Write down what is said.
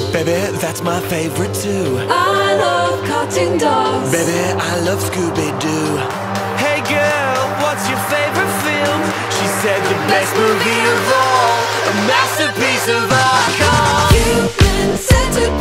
Baby, that's my favorite too. I love cartoon dogs. Baby, I love Scooby-Doo. Hey girl, what's your favorite film? She said the best movie of all, a masterpiece of art called Human centipede.